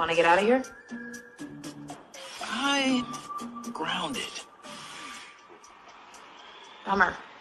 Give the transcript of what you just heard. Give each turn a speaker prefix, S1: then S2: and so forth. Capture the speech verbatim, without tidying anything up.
S1: Want to get out of here?
S2: I'm grounded.
S1: Bummer.